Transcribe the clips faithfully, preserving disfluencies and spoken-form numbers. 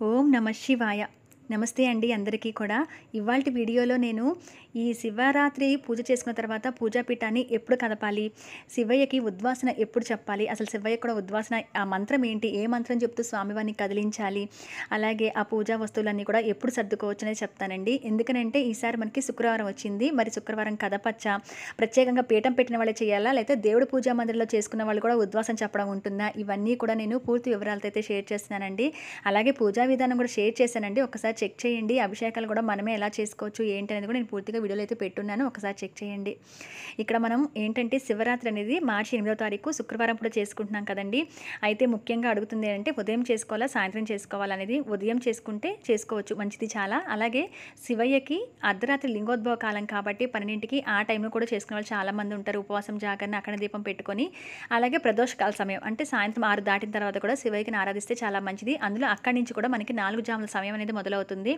ఓం నమ శివాయ. నమస్తే అండి అందరికీ కూడా. ఇవాల్టి వీడియోలో నేను ఈ శివరాత్రి పూజ చేసుకున్న తర్వాత పూజా పీఠాన్ని ఎప్పుడు కదపాలి, శివయ్యకి ఉద్వాసన ఎప్పుడు చెప్పాలి, అసలు శివయ్య కూడా ఉద్వాసన ఆ మంత్రం ఏంటి, ఏ మంత్రం చెప్తూ స్వామివారిని కదిలించాలి, అలాగే ఆ పూజా వస్తువులన్నీ కూడా ఎప్పుడు సర్దుకోవచ్చు అనేది చెప్తానండి. ఎందుకనంటే ఈసారి మనకి శుక్రవారం వచ్చింది. మరి శుక్రవారం కదపచ్చా, ప్రత్యేకంగా పీఠం పెట్టిన వాళ్ళే చేయాలా, లేకపోతే దేవుడి పూజా మందిరంలో చేసుకున్న వాళ్ళు కూడా ఉద్వాసన చెప్పడం ఉంటుందా, ఇవన్నీ కూడా నేను పూర్తి వివరాలతో అయితే షేర్ చేస్తున్నానండి. అలాగే పూజా విధానం కూడా షేర్ చేశానండి. ఒకసారి చెక్ చేయండి. అభిషేకాలు కూడా మనమే ఎలా చేసుకోవచ్చు ఏంటి అనేది కూడా నేను పూర్తిగా వీడియోలో అయితే పెట్టున్నాను. ఒకసారి చెక్ చేయండి. ఇక్కడ మనం ఏంటంటే శివరాత్రి అనేది మార్చి ఎనిమిదో తారీఖు శుక్రవారం కూడా చేసుకుంటున్నాం కదండి. అయితే ముఖ్యంగా అడుగుతుంది ఏంటంటే ఉదయం చేసుకోవాలా సాయంత్రం చేసుకోవాలనేది. ఉదయం చేసుకుంటే చేసుకోవచ్చు, మంచిది చాలా. అలాగే శివయ్యకి అర్ధరాత్రి లింగోద్భవ కాలం కాబట్టి పన్నెండింటికి ఆ టైంలో కూడా చేసుకునే వాళ్ళు చాలామంది ఉంటారు. ఉపవాసం జాగరణ అక్కడ దీపం పెట్టుకొని, అలాగే ప్రదోషకాల సమయం అంటే సాయంత్రం ఆరు దాటిన తర్వాత కూడా శివయ్యకి ఆరాధిస్తే చాలా మంచిది. అందులో అక్కడి నుంచి కూడా మనకి నాలుగు జాముల సమయం అనేది మొదలవుతుంది.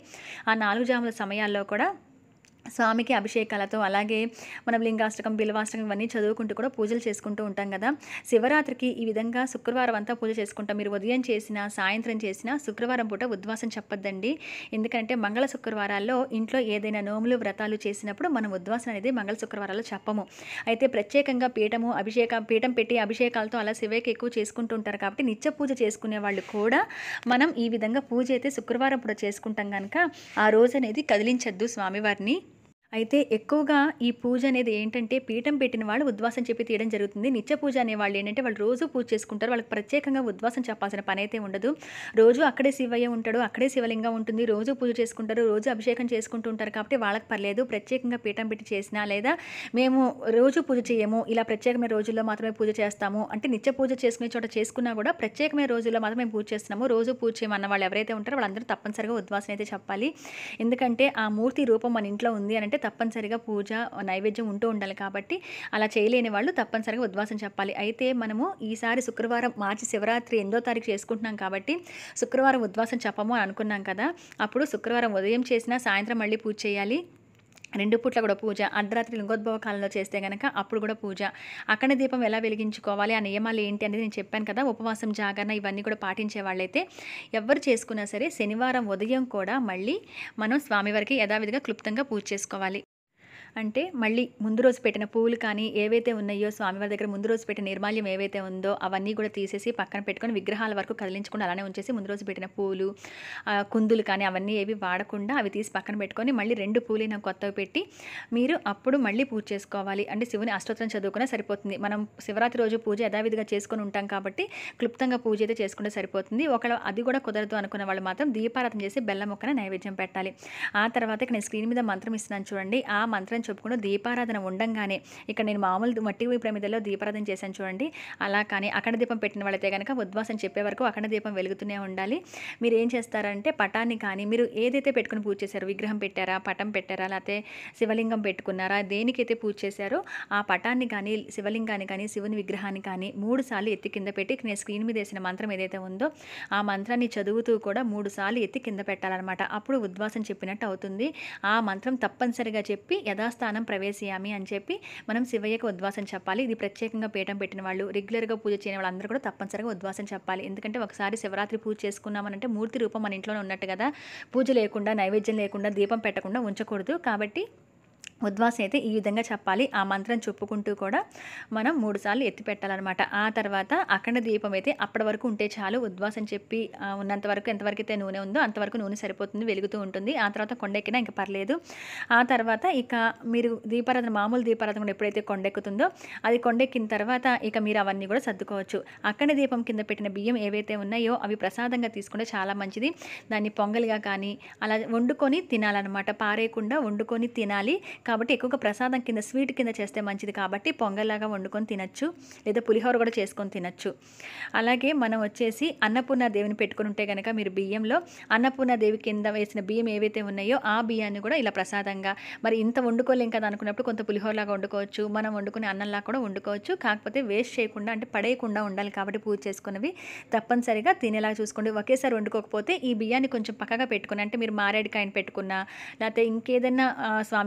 ఆ నాలుగు జాముల సమయాల్లో కూడా స్వామికి అభిషేకాలతో, అలాగే మనం లింగాష్టకం బిల్వాష్టకం ఇవన్నీ చదువుకుంటూ కూడా పూజలు చేసుకుంటూ ఉంటాం కదా. శివరాత్రికి ఈ విధంగా శుక్రవారం అంతా పూజ చేసుకుంటాం. మీరు ఉదయం చేసినా సాయంత్రం చేసినా శుక్రవారం పూట ఉద్వాసం చెప్పొద్దండి. ఎందుకంటే మంగళ శుక్రవారాల్లో ఇంట్లో ఏదైనా నోములు వ్రతాలు చేసినప్పుడు మనం ఉద్వాసం అనేది మంగళ శుక్రవారాల్లో చెప్పము. అయితే ప్రత్యేకంగా పీఠము అభిషేక పీఠం పెట్టి అభిషేకాలతో అలా శివయ్యకి ఎక్కువ చేసుకుంటూ ఉంటారు కాబట్టి నిత్య పూజ చేసుకునే వాళ్ళు కూడా మనం ఈ విధంగా పూజ అయితే శుక్రవారం పూట చేసుకుంటాం కనుక ఆ రోజు అనేది కదిలించద్దు స్వామివారిని. అయితే ఎక్కువగా ఈ పూజ అనేది ఏంటంటే పీఠం పెట్టిన వాళ్ళు ఉద్వాసం చెప్పి తీయడం జరుగుతుంది. నిత్య పూజ అనే వాళ్ళు ఏంటంటే వాళ్ళు రోజు పూజ చేసుకుంటారు. వాళ్ళకి ప్రత్యేకంగా ఉద్వాసం చెప్పాల్సిన పని అయితే ఉండదు. రోజు అక్కడే శివయ్య ఉంటాడు, అక్కడే శివలింగం ఉంటుంది, రోజు పూజ చేసుకుంటారు, రోజు అభిషేకం చేసుకుంటూ ఉంటారు కాబట్టి వాళ్ళకి పర్లేదు. ప్రత్యేకంగా పీఠం పెట్టి చేసినా, లేదా మేము రోజు పూజ చేయము, ఇలా ప్రత్యేకమైన రోజుల్లో మాత్రమే పూజ చేస్తాము అంటే నిత్య పూజ చేసుకునే చోట చేసుకున్నా కూడా ప్రత్యేకమైన రోజుల్లో మాత్రమే పూజ చేస్తున్నాము, రోజు పూజ చేయమన్న వాళ్ళు ఎవరైతే ఉంటారో వాళ్ళందరూ తప్పనిసరిగా ఉద్వాసం అయితే చెప్పాలి. ఎందుకంటే ఆ మూర్తి రూపం మన ఇంట్లో ఉంది అని అంటే తప్పనిసరిగా పూజ నైవేద్యం ఉంటూ ఉండాలి కాబట్టి అలా చేయలేని వాళ్ళు తప్పనిసరిగా ఉద్వాసం చెప్పాలి. అయితే మనము ఈసారి శుక్రవారం మార్చి శివరాత్రి ఎనిమిదో తారీఖు చేసుకుంటున్నాం కాబట్టి శుక్రవారం ఉద్వాసం చెప్పము అని అనుకున్నాం కదా. అప్పుడు శుక్రవారం ఉదయం చేసినా సాయంత్రం మళ్ళీ పూజ చేయాలి. రెండు పూట్ల కూడా పూజ. అర్ధరాత్రి లింగోద్భవ కాలంలో చేస్తే కనుక అప్పుడు కూడా పూజ. అఖండ దీపం ఎలా వెలిగించుకోవాలి, ఆ నియమాలు ఏంటి అనేది నేను చెప్పాను కదా. ఉపవాసం జాగరణ ఇవన్నీ కూడా పాటించే వాళ్ళైతే ఎవరు చేసుకున్నా సరే శనివారం ఉదయం కూడా మళ్ళీ మనం స్వామివారికి యథావిధిగా క్లుప్తంగా పూజ చేసుకోవాలి. అంటే మళ్ళీ ముందు రోజు పెట్టిన పూలు కానీ ఏవైతే ఉన్నాయో స్వామివారి దగ్గర ముందు రోజు పెట్టిన నిర్మాల్యం ఏవైతే ఉందో అవన్నీ కూడా తీసేసి పక్కన పెట్టుకొని విగ్రహాల వరకు కదిలించకుండా అలానే ఉంచేసి ముందు రోజు పెట్టిన పూలు కుందులు కానీ అవన్నీ ఏవి వాడకుండా అవి తీసి పక్కన పెట్టుకొని మళ్ళీ రెండు పూలైన కొత్తవి పెట్టి మీరు అప్పుడు మళ్ళీ పూజ చేసుకోవాలి. అంటే శివుని అష్టోత్తరం చదువుకున్నా సరిపోతుంది. మనం శివరాత్రి రోజు పూజ యథావిధిగా చేసుకొని ఉంటాం కాబట్టి క్లుప్తంగా పూజ అయితే చేసుకుంటే సరిపోతుంది. ఒకవేళ అది కూడా కుదరదు అనుకున్న వాళ్ళు మాత్రం దీపారాధన చేసి బెల్లం మొక్కన నైవేద్యం పెట్టాలి. ఆ తర్వాత ఇక్కడ నేను స్క్రీన్ మీద మంత్రం ఇస్తున్నాను చూడండి. ఆ మంత్రం చెప్పుకుంటూ దీపారాధన ఉండంగానే ఇక్కడ నేను మామూలు మట్టి ప్రమిదలో దీపారాధన చేశాను చూడండి. అలా కానీ అఖండ దీపం పెట్టిన వాళ్ళైతే కనుక ఉద్వాసం చెప్పే వరకు అఖండ దీపం వెలుగుతూనే ఉండాలి. మీరు ఏం చేస్తారంటే పటాన్ని కానీ మీరు ఏదైతే పెట్టుకుని పూజ చేశారో, విగ్రహం పెట్టారా, పటం పెట్టారా, లేకపోతే శివలింగం పెట్టుకున్నారా, దేనికైతే పూజ చేశారో ఆ పటాన్ని కానీ శివలింగాన్ని కానీ శివుని విగ్రహాన్ని కానీ మూడు సార్లు ఎత్తి కింద పెట్టి నేను స్క్రీన్ మీద వేసిన మంత్రం ఏదైతే ఉందో ఆ మంత్రాన్ని చదువుతూ కూడా మూడు సార్లు ఎత్తి కింద పెట్టాలన్నమాట. అప్పుడు ఉద్వాసం చెప్పినట్టు అవుతుంది. ఆ మంత్రం తప్పనిసరిగా చెప్పి యథాస్థానం ప్రవేశయామి అని చెప్పి మనం శివయ్యకు ఉద్వాసం చెప్పాలి. ఇది ప్రత్యేకంగా పీఠం పెట్టిన వాళ్ళు, రెగ్యులర్గా పూజ చేయని వాళ్ళందరూ కూడా తప్పనిసరిగా ఉద్వాసం చెప్పాలి. ఎందుకంటే ఒకసారి శివరాత్రి పూజ చేసుకున్నామనంటే మూర్తి రూపం మన ఇంట్లోనే ఉన్నట్టు కదా. పూజ లేకుండా నైవేద్యం లేకుండా దీపం పెట్టకుండా ఉంచకూడదు. కాబట్టి ఉద్వాసం అయితే ఈ విధంగా చెప్పాలి. ఆ మంత్రం చెప్పుకుంటూ కూడా మనం మూడు సార్లు ఎత్తి పెట్టాలన్నమాట. ఆ తర్వాత అఖండ దీపం అయితే అప్పటి వరకు ఉంటే చాలు. ఉద్వాసం చెప్పి ఉన్నంత వరకు ఎంతవరకు అయితే నూనె ఉందో అంతవరకు నూనె సరిపోతుంది, వెలుగుతూ ఉంటుంది. ఆ తర్వాత కొండెక్కినా ఇంకా పర్లేదు. ఆ తర్వాత ఇక మీరు దీపారాధన మామూలు దీపారాధన కూడా ఎప్పుడైతే కొండెక్కుతుందో అది కొండెక్కిన తర్వాత ఇక మీరు అవన్నీ కూడా సర్దుకోవచ్చు. అఖండ దీపం కింద పెట్టిన బియ్యం ఏవైతే ఉన్నాయో అవి ప్రసాదంగా తీసుకుంటే చాలా మంచిది. దాన్ని పొంగలిగా కానీ అలా వండుకొని తినాలన్నమాట. పారేయకుండా వండుకొని తినాలి. కాబట్టి ఎక్కువగా ప్రసాదం కింద స్వీట్ కింద చేస్తే మంచిది కాబట్టి పొంగల్లాగా వండుకొని తినచ్చు, లేదా పులిహోర కూడా చేసుకొని తినచ్చు. అలాగే మనం వచ్చేసి అన్నపూర్ణ దేవిని పెట్టుకుని ఉంటే కనుక మీరు బియ్యంలో అన్నపూర్ణ దేవి కింద వేసిన బియ్యం ఏవైతే ఉన్నాయో ఆ బియ్యాన్ని కూడా ఇలా ప్రసాదంగా, మరి ఇంత వండుకోలేం కదా అనుకున్నప్పుడు కొంత పులిహోరలాగా వండుకోవచ్చు, మనం వండుకునే అన్నంలా కూడా వండుకోవచ్చు. కాకపోతే వేస్ట్ చేయకుండా అంటే పడేయకుండా ఉండాలి కాబట్టి పూజ చేసుకున్నవి తప్పనిసరిగా తినేలాగా చూసుకోండి. ఒకేసారి వండుకోకపోతే ఈ బియ్యాన్ని కొంచెం పక్కగా పెట్టుకుని అంటే మీరు మారేడుకాయని పెట్టుకున్నా, లేకపోతే ఇంకేదైనా స్వామివారి విగ్రహాలు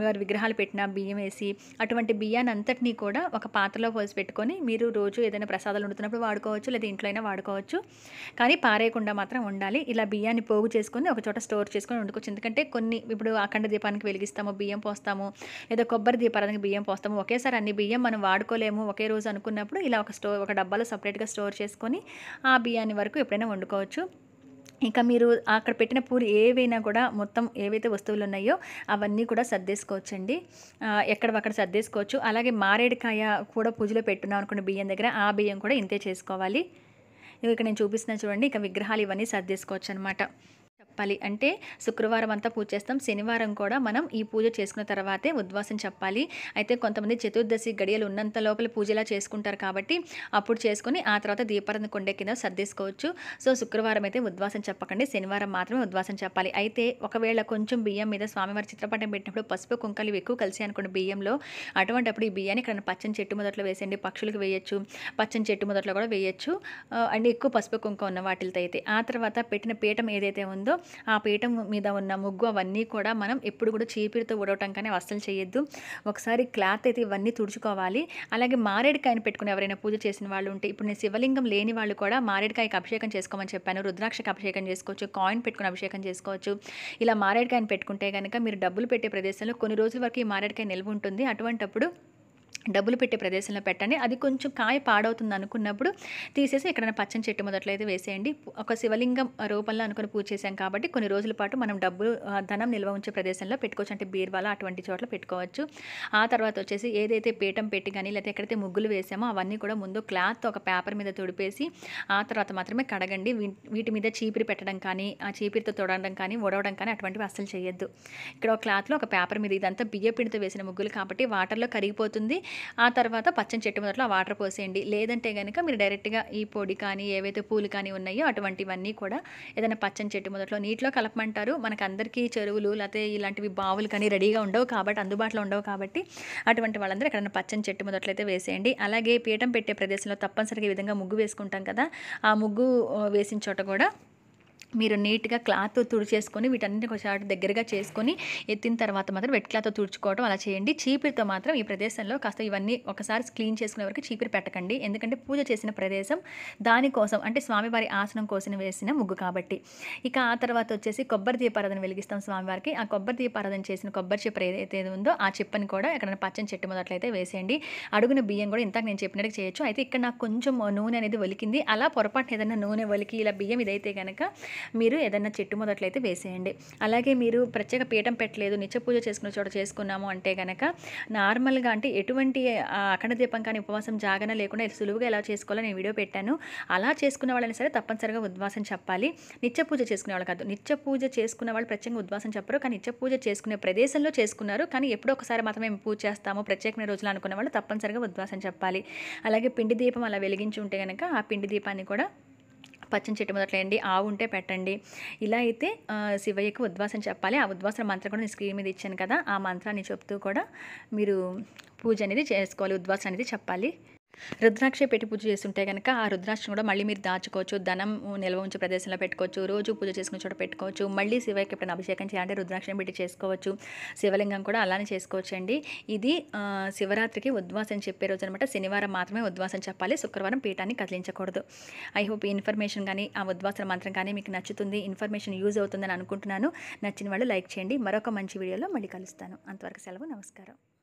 విగ్రహాలు పెట్టిన బియ్యం వేసి అటువంటి బియ్యాన్ని అంతటినీ కూడా ఒక పాత్రలో పోసి పెట్టుకొని మీరు రోజు ఏదైనా ప్రసాదాలు వండుతున్నప్పుడు వాడుకోవచ్చు, లేదా ఇంట్లో అయినా వాడుకోవచ్చు. కానీ పారేయకుండా మాత్రం ఉండాలి. ఇలా బియ్యాన్ని పోగు చేసుకొని ఒక చోట స్టోర్ చేసుకొని వండుకోవచ్చు. ఎందుకంటే కొన్ని ఇప్పుడు అఖండ దీపానికి వెలిగిస్తాము, బియ్యం పోస్తాము, లేదా కొబ్బరి దీపారానికి బియ్యం పోస్తాము. ఒకేసారి అన్ని బియ్యం మనం వాడుకోలేము ఒకే రోజు అనుకున్నప్పుడు ఇలా ఒక స్టోర్ ఒక డబ్బాలో సపరేట్గా స్టోర్ చేసుకొని ఆ బియ్యాన్ని వరకు ఎప్పుడైనా వండుకోవచ్చు. ఇంకా మీరు అక్కడ పెట్టిన పూలు ఏవైనా కూడా మొత్తం ఏవైతే వస్తువులు ఉన్నాయో అవన్నీ కూడా సర్దేసుకోవచ్చండి. ఎక్కడవక్కడ సర్దేసుకోవచ్చు. అలాగే మారేడుకాయ కూడా పూజలో పెట్టున్నాం అనుకున్న బియ్యం దగ్గర ఆ బియ్యం కూడా ఇంతే చేసుకోవాలి. ఇక్కడ నేను చూపిస్తున్నా చూడండి. ఇక విగ్రహాలు ఇవన్నీ సర్దేసుకోవచ్చు అనమాట. చెప్పాలి అంటే శుక్రవారం అంతా పూజ చేస్తాం, శనివారం కూడా మనం ఈ పూజ చేసుకున్న తర్వాతే ఉద్వాసం చెప్పాలి. అయితే కొంతమంది చతుర్దశి గడియలు ఉన్నంత లోపల పూజలా చేసుకుంటారు కాబట్టి అప్పుడు చేసుకొని ఆ తర్వాత దీపారాధన కొండ కింద సర్దేసుకోవచ్చు. సో శుక్రవారం అయితే ఉద్వాసం చెప్పకండి, శనివారం మాత్రమే ఉద్వాసం చెప్పాలి. అయితే ఒకవేళ కొంచెం బియ్యం మీద స్వామివారి చిత్రపటం పెట్టినప్పుడు పసుపు కుంకాలు ఎక్కువ కలిసి అనుకోండి బియ్యంలో, అటువంటిప్పుడు ఈ బియ్యాన్ని ఇక్కడ పచ్చని చెట్టు మొదట్లో వేసేయండి. పక్షులకు వేయచ్చు, పచ్చని చెట్టు మొదట్లో కూడా వేయచ్చు అండ్ ఎక్కువ పసుపు కుంక ఉన్న వాటితో అయితే. ఆ తర్వాత పెట్టిన పీఠం ఏదైతే ఉందో ఆ పీఠం మీద ఉన్న ముగ్గు అవన్నీ కూడా మనం ఎప్పుడు కూడా చీపిరితో ఊడవటం కానీ అస్సలు చేయొద్దు. ఒకసారి క్లాత్ అయితే ఇవన్నీ తుడుచుకోవాలి. అలాగే మారేడుకాయను పెట్టుకుని ఎవరైనా పూజ చేసిన వాళ్ళు ఉంటే, ఇప్పుడు నేను శివలింగం లేని వాళ్ళు కూడా మారేడుకాయకి అభిషేకం చేసుకోమని చెప్పాను. రుద్రాక్షకి అభిషేకం చేసుకోవచ్చు, కాయిన్ పెట్టుకుని అభిషేకం చేసుకోవచ్చు. ఇలా మారేడుకాయను పెట్టుకుంటే కనుక మీరు డబ్బులు పెట్టే ప్రదేశంలో కొన్ని రోజుల వరకు ఈ మారేడుకాయ నిల్వ ఉంటుంది. అటువంటప్పుడు డబ్బులు పెట్టే ప్రదేశంలో పెట్టండి. అది కొంచెం కాయ పాడవుతుంది అనుకున్నప్పుడు తీసేసి ఎక్కడైనా పచ్చని చెట్టు మొదట్లో అయితే వేసేయండి. ఒక శివలింగం రూపంలో అనుకుని పూజ చేసాం కాబట్టి కొన్ని రోజుల పాటు మనం డబ్బులు ధనం నిల్వ ఉంచే ప్రదేశంలో పెట్టుకోవచ్చు. అంటే బీరువాల అటువంటి చోట్ల పెట్టుకోవచ్చు. ఆ తర్వాత వచ్చేసి ఏదైతే పీఠం పెట్టి కానీ లేకపోతే ఎక్కడైతే ముగ్గులు వేసామో అవన్నీ కూడా ముందు క్లాత్ ఒక పేపర్ మీద తుడిపేసి ఆ తర్వాత మాత్రమే కడగండి. వీటి మీద చీపిరి పెట్టడం కానీ ఆ చీపిరితో తొడవడం కానీ ఒడవడం కానీ అటువంటివి అస్సలు చేయొద్దు. ఇక్కడ ఒక క్లాత్లో ఒక పేపర్ మీద ఇదంతా బియ్య పిండితో వేసిన ముగ్గులు కాబట్టి వాటర్లో కరిగిపోతుంది. ఆ తర్వాత పచ్చని చెట్టు మొదట్లో ఆ వాటర్ పోసేయండి. లేదంటే కనుక మీరు డైరెక్ట్గా ఈ పొడి కానీ ఏవైతే పూలు కానీ ఉన్నాయో అటువంటివన్నీ కూడా ఏదైనా పచ్చని చెట్టు మొదట్లో నీటిలో కలపమంటారు. మనకు అందరికీ చెరువులు లేకపోతే ఇలాంటివి బావులు కానీ రెడీగా ఉండవు కాబట్టి అందుబాటులో ఉండవు కాబట్టి అటువంటి వాళ్ళందరూ ఎక్కడైనా పచ్చని చెట్టు మొదట్లో అయితే వేసేయండి. అలాగే పీఠం పెట్టే ప్రదేశంలో తప్పనిసరిగా ఈ విధంగా ముగ్గు వేసుకుంటాం కదా, ఆ ముగ్గు వేసిన చోట కూడా మీరు నీట్గా క్లాత్ తుడిచేసుకొని వీటన్నిటి ఒకసారి దగ్గరగా చేసుకొని ఎత్తిన తర్వాత మాత్రం వెట్ క్లాత్తో తుడుచుకోవడం అలా చేయండి. చీపిరితో మాత్రం ఈ ప్రదేశంలో కాస్త ఇవన్నీ ఒకసారి క్లీన్ చేసుకునే వరకు చీపిరి పెట్టకండి. ఎందుకంటే పూజ చేసిన ప్రదేశం దానికోసం అంటే స్వామివారి ఆసనం కోసం వేసిన ముగ్గు కాబట్టి. ఇక ఆ తర్వాత వచ్చేసి కొబ్బరి దీపారాధన వెలిగిస్తాం స్వామివారికి. ఆ కొబ్బరి దీపారాధన చేసిన కొబ్బరి చిప్ప ఏదైతే ఉందో ఆ చిప్పని కూడా ఎక్కడైనా పచ్చని చెట్టు మొదట్లయితే వేసేయండి. అడుగున బియ్యం కూడా ఇంతకు నేను చెప్పినట్టు చేయొచ్చు. అయితే ఇక్కడ నాకు కొంచెం నూనె అనేది ఒలికింది. అలా పొరపాటు ఏదైనా నూనె ఒలికి ఇలా బియ్యం ఇదైతే కనుక మీరు ఏదైనా చెట్టు మొదట్లయితే వేసేయండి. అలాగే మీరు ప్రత్యేక పీఠం పెట్టలేదు, నిత్య పూజ చేసుకున్న చోట చేసుకున్నాము అంటే కనుక నార్మల్గా అంటే ఎటువంటి అఖండ దీపం కానీ ఉపవాసం జాగరణ లేకుండా సులువుగా ఎలా చేసుకోవాలో నేను వీడియో పెట్టాను. అలా చేసుకున్న వాళ్ళని సరే తప్పనిసరిగా ఉద్వాసం చెప్పాలి. నిత్య పూజ చేసుకునే వాళ్ళు కాదు. నిత్య పూజ చేసుకున్న వాళ్ళు ప్రత్యేకంగా ఉద్వాసం చెప్పరు. కానీ నిత్య పూజ చేసుకునే ప్రదేశంలో చేసుకున్నారు కానీ ఎప్పుడో ఒకసారి మాత్రమే మేము పూజ చేస్తాము ప్రత్యేకమైన రోజులు అనుకున్న వాళ్ళు తప్పనిసరిగా ఉద్వాసం చెప్పాలి. అలాగే పిండి దీపం అలా వెలిగించి ఉంటే కనుక ఆ పిండి దీపాన్ని కూడా పచ్చని చెట్టు మొదట్లో వేయండి. ఆవు ఉంటే పెట్టండి. ఇలా అయితే శివయ్యకు ఉద్వాసం చెప్పాలి. ఆ ఉద్వాసన మంత్రం కూడా నేను స్క్రీన్ మీద ఇచ్చాను కదా, ఆ మంత్రాన్ని చెప్తూ కూడా మీరు పూజ అనేది చేసుకోవాలి, ఉద్వాసన అనేది చెప్పాలి. రుద్రాక్ష పెట్టి పూజ చేస్తుంటే కనుక ఆ రుద్రాక్షను కూడా మళ్ళీ మీరు దాచుకోవచ్చు. ధనం నిల్వ ఉంచే ప్రదేశంలో పెట్టుకోవచ్చు. రోజు పూజ చేసుకునే చోట పెట్టుకోవచ్చు. మళ్ళీ శివయ్యకి ఎప్పుడైనా అభిషేకం చేయాలంటే రుద్రాక్షను పెట్టి చేసుకోవచ్చు. శివలింగం కూడా అలానే చేసుకోవచ్చు అండి. ఇది శివరాత్రికి ఉద్వాసం చెప్పే రోజు అనమాట. శనివారం మాత్రమే ఉద్వాసం చెప్పాలి, శుక్రవారం పీఠాన్ని కదిలించకూడదు. ఐ హోప్ ఈ ఇన్ఫర్మేషన్ కానీ ఆ ఉద్వాసన మంత్రం కానీ మీకు నచ్చుతుంది, ఇన్ఫర్మేషన్ యూజ్ అవుతుందని అనుకుంటున్నాను. నచ్చిన వాళ్ళు లైక్ చేయండి. మరొక మంచి వీడియోలో మళ్ళీ కలుస్తాను. అంతవరకు సెలవు, నమస్కారం.